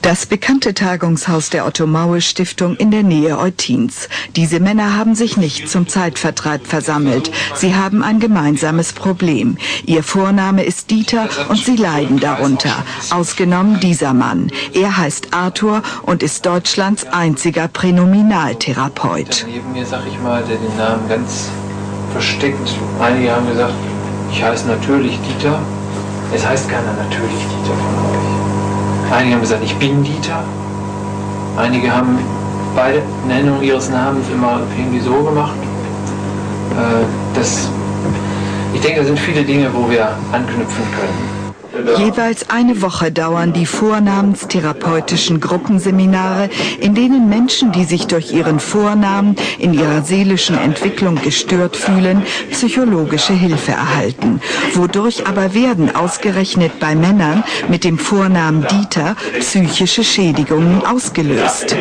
Das bekannte Tagungshaus der Otto-Maue-Stiftung in der Nähe Eutins. Diese Männer haben sich nicht zum Zeitvertreib versammelt. Sie haben ein gemeinsames Problem. Ihr Vorname ist Dieter und sie leiden darunter. Ausgenommen dieser Mann. Er heißt Arthur und ist Deutschlands einziger Pränominaltherapeut. Neben mir, sag ich mal, der den Namen ganz versteckt. Einige haben gesagt, ich heiße natürlich Dieter. Es heißt keiner natürlich Dieter von euch. Einige haben gesagt, ich bin Dieter. Einige haben bei der Nennung ihres Namens immer irgendwie so gemacht. Ich denke, da sind viele Dinge, wo wir anknüpfen können. Jeweils eine Woche dauern die vornamenstherapeutischen Gruppenseminare, in denen Menschen, die sich durch ihren Vornamen in ihrer seelischen Entwicklung gestört fühlen, psychologische Hilfe erhalten. Wodurch aber werden ausgerechnet bei Männern mit dem Vornamen Dieter psychische Schädigungen ausgelöst?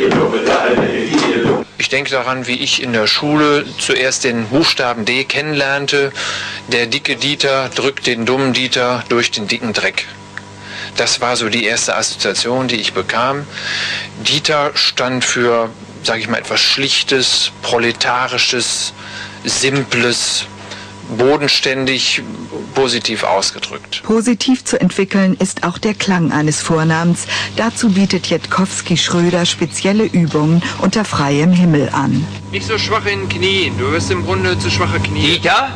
Ich denke daran, wie ich in der Schule zuerst den Buchstaben D kennenlernte. Der dicke Dieter drückt den dummen Dieter durch den dicken Dreck. Das war so die erste Assoziation, die ich bekam. Dieter stand für, sage ich mal, etwas Schlichtes, Proletarisches, Simples, bodenständig, positiv ausgedrückt. Positiv zu entwickeln ist auch der Klang eines Vornamens. Dazu bietet Jetkowski-Schröder spezielle Übungen unter freiem Himmel an. Nicht so schwach in den Knien, du wirst im Grunde zu schwache Knie. Dieter?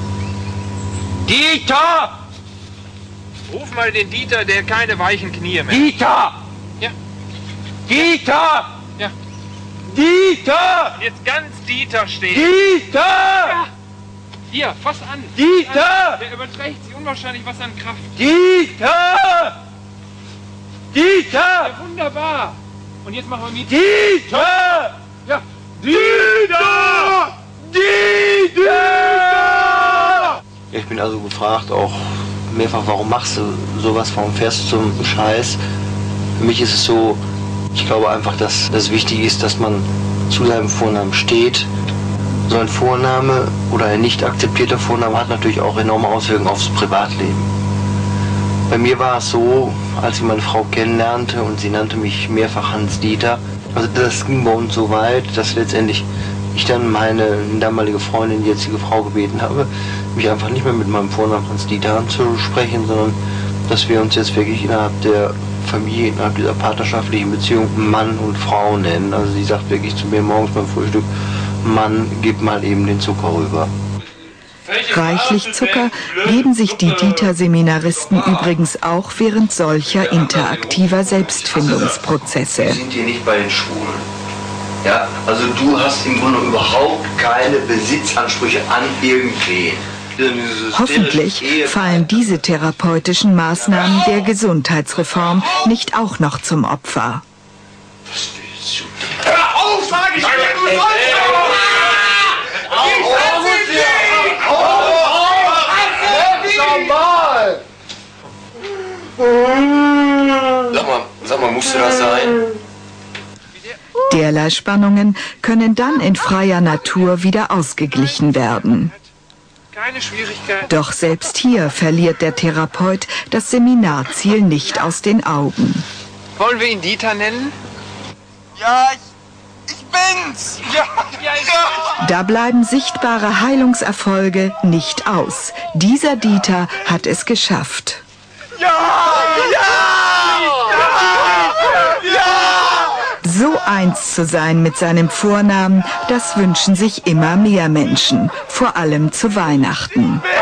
Dieter! Ruf mal den Dieter, der keine weichen Knie mehr. Dieter! Ja. Dieter! Ja. Dieter! Jetzt ganz Dieter stehen. Dieter! Ja. Hier, fass an. Dieter! Der überträgt sich unwahrscheinlich was an Kraft. Dieter! Dieter! Ja, wunderbar. Und jetzt machen wir mit. Dieter! Ja. Dieter! Dieter! Ich bin also gefragt, auch mehrfach, warum machst du sowas, warum fährst du zum Scheiß? Für mich ist es so, ich glaube einfach, dass das wichtig ist, dass man zu seinem Vornamen steht. So ein Vorname oder ein nicht akzeptierter Vorname hat natürlich auch enorme Auswirkungen aufs Privatleben. Bei mir war es so, als ich meine Frau kennenlernte und sie nannte mich mehrfach Hans-Dieter, also das ging bei uns so weit, dass letztendlich ich dann meine damalige Freundin, die jetzige Frau, gebeten habe, mich einfach nicht mehr mit meinem Vornamen Hans-Dieter anzusprechen, sondern dass wir uns jetzt wirklich innerhalb der Familie, innerhalb dieser partnerschaftlichen Beziehung Mann und Frau nennen. Also sie sagt wirklich zu mir morgens beim Frühstück, Mann, gib mal eben den Zucker rüber. Reichlich Zucker geben sich die Dieter-Seminaristen übrigens auch während solcher interaktiver Selbstfindungsprozesse. Wir sind hier nicht bei den Schwulen. Ja, also du hast im Grunde überhaupt keine Besitzansprüche an irgendwen. Hoffentlich fallen diese therapeutischen Maßnahmen der Gesundheitsreform nicht auch noch zum Opfer. Hör auf, sag ich! Sag mal, musste das sein? Derlei Spannungen können dann in freier Natur wieder ausgeglichen werden. Keine Schwierigkeit. Doch selbst hier verliert der Therapeut das Seminarziel nicht aus den Augen. Wollen wir ihn Dieter nennen? Ja, ich bin's! Ja, Da bleiben sichtbare Heilungserfolge nicht aus. Dieser Dieter hat es geschafft. ja, ja, So eins zu sein mit seinem Vornamen, das wünschen sich immer mehr Menschen, vor allem zu Weihnachten. ja!